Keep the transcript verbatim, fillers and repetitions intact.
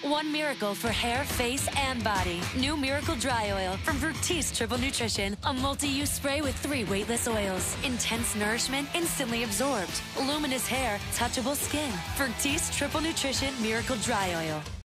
One miracle for hair, face, and body. New Miracle Dry Oil from Fructis Triple Nutrition. A multi-use spray with three weightless oils. Intense nourishment instantly absorbed. Luminous hair, touchable skin. Fructis Triple Nutrition Miracle Dry Oil.